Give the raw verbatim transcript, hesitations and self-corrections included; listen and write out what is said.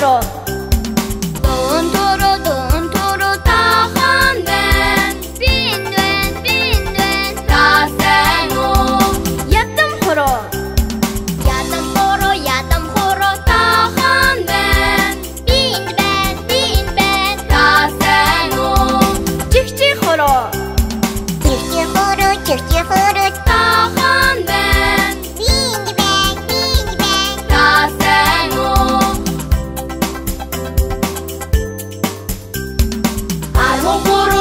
хороо дуун туруу дуун туруу тахан байна бин байна бин байна тасан уу ядам хороо ядам хороо ядам хороо тахан байна бин байна бин байна тасан уу чихчи хороо чихчи хороо чихчи хороо тахан байна бин байна бин байна тасан уу Армон